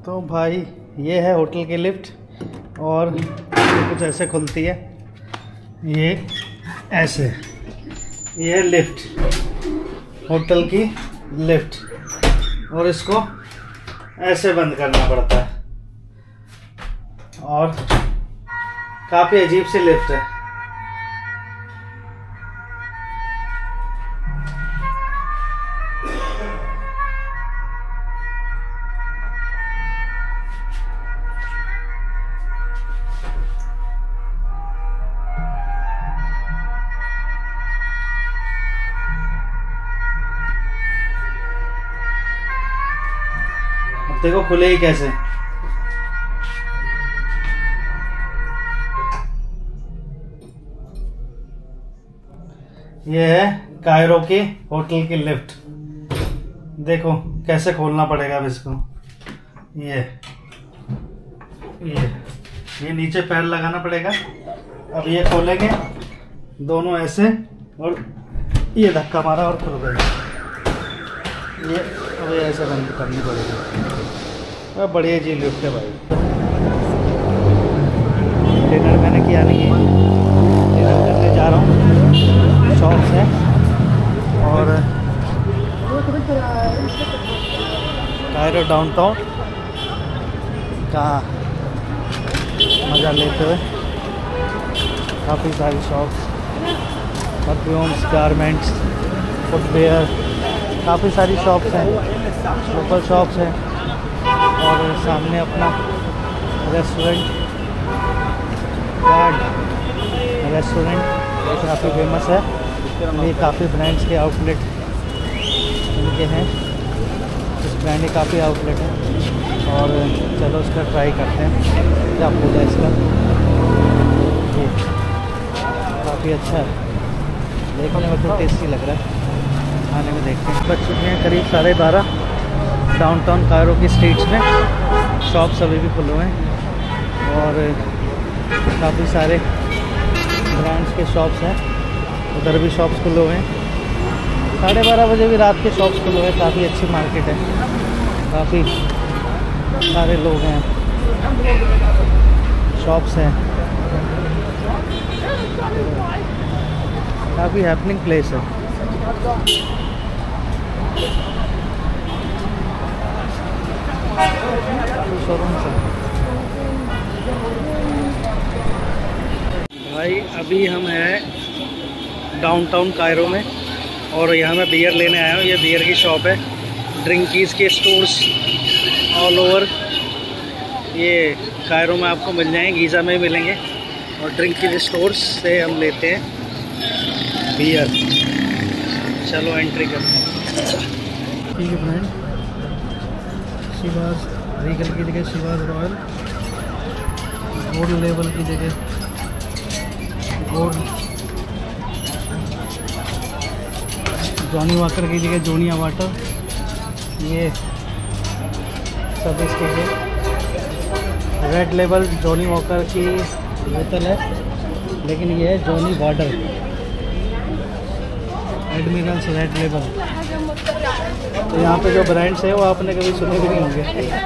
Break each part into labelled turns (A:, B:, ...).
A: तो भाई ये है होटल की लिफ्ट और ये कुछ ऐसे खुलती है, ये ऐसे, ये है लिफ्ट, होटल की लिफ्ट, और इसको ऐसे बंद करना पड़ता है और काफ़ी अजीब सी लिफ्ट है। देखो खुले ही कैसे। ये है कायरो की होटल की लिफ्ट। देखो कैसे खोलना पड़ेगा अब इसको। ये नीचे पैर लगाना पड़ेगा। अब ये खोलेंगे दोनों ऐसे और ये धक्का मारा और खुल गया। ये अब ऐसे बंद करनी पड़ेगी। अब बढ़िया जी लिफ्ट है भाई। डिनर मैंने किया नहीं है, डिनर करने जा रहा हूँ। शॉप्स है और कायरो डाउनटाउन का मज़ा लेते हुए काफ़ी सारी शॉप्स, परफ्यूम्स, गारमेंट्स, फुटवेयर, काफ़ी सारी शॉप्स हैं, लोकल शॉप्स हैं और सामने अपना रेस्टोरेंट, गार्ड रेस्टोरेंट काफ़ी फेमस है। ये काफ़ी ब्रांड्स के आउटलेट इनके हैं, इस ब्रांड के काफ़ी आउटलेट हैं और चलो उसका ट्राई करते हैं क्या फूड है इसका। ये काफ़ी अच्छा है, देखने में तो टेस्टी लग रहा है, खाने में देखते हैं। बच चुके हैं करीब 12:30। डाउनटाउन कायरो की स्ट्रीट्स में शॉप्स अभी भी खुले हुए हैं और काफ़ी सारे ब्रांड्स के शॉप्स हैं, उधर भी शॉप्स खुले हुए हैं। 12:30 बजे भी रात के शॉप्स खुले हुए हैं। काफ़ी अच्छी मार्केट है, काफ़ी सारे लोग हैं, शॉप्स हैं, काफ़ी हैपनिंग प्लेस है। भाई अभी हम हैं डाउनटाउन कायरो में और यहाँ मैं बियर लेने आया हूँ। ये बियर की शॉप है, ड्रिंकीज़ के स्टोर्स ऑल ओवर ये कायरो में आपको मिल जाएंगे, गीज़ा में ही मिलेंगे और ड्रिंकीज़ स्टोर्स से हम लेते हैं बियर। चलो एंट्री करते हैं। ठीक है फ्रेंड, शिवाज रीगल की जगह शिवाज रॉयल, गोल्ड लेवल की जगह गोल्ड, जॉनी वॉकर की जगह जोनिया वाटर, ये सब इसके है। रेड लेवल जॉनी वॉकर की बोतल है, लेकिन ये है जॉनी वाटर, एडमिरल्स रेड लेवल। तो यहाँ पे जो ब्रांड्स है वो आपने कभी सुने भी नहीं होंगे।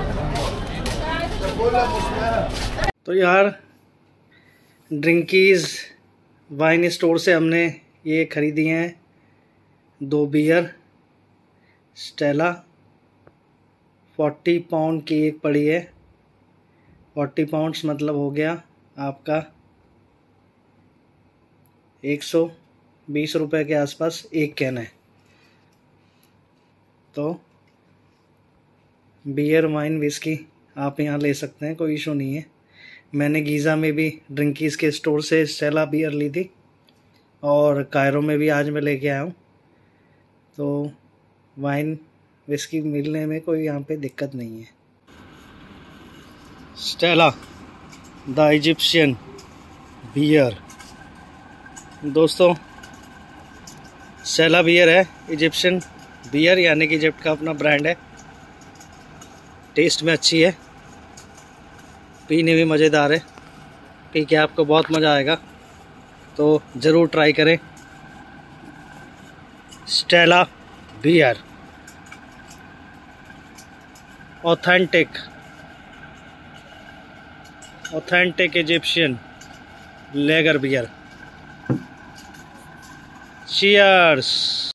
A: तो यार ड्रिंकीज़ वाइन स्टोर से हमने ये ख़रीदी हैं 2 बियर स्टेला। 40 पाउंड की एक पड़ी है। 40 पाउंड्स मतलब हो गया आपका 120 रुपये के आसपास एक कैन है। तो बियर वाइन विस्की आप यहाँ ले सकते हैं, कोई इशू नहीं है। मैंने गीज़ा में भी ड्रिंकीज़ के स्टोर से स्टेला बियर ली थी और कायरो में भी आज मैं लेके आया हूँ। तो वाइन विस्की मिलने में कोई यहाँ पे दिक्कत नहीं है। स्टेला द इजिप्शियन बियर दोस्तों, स्टेला बियर है इजिप्शियन बियर, यानी कि इजिप्ट का अपना ब्रांड है। टेस्ट में अच्छी है, पीने में मज़ेदार है, पी के आपको बहुत मज़ा आएगा, तो ज़रूर ट्राई करें Stella beer, authentic authentic Egyptian lager beer. Cheers.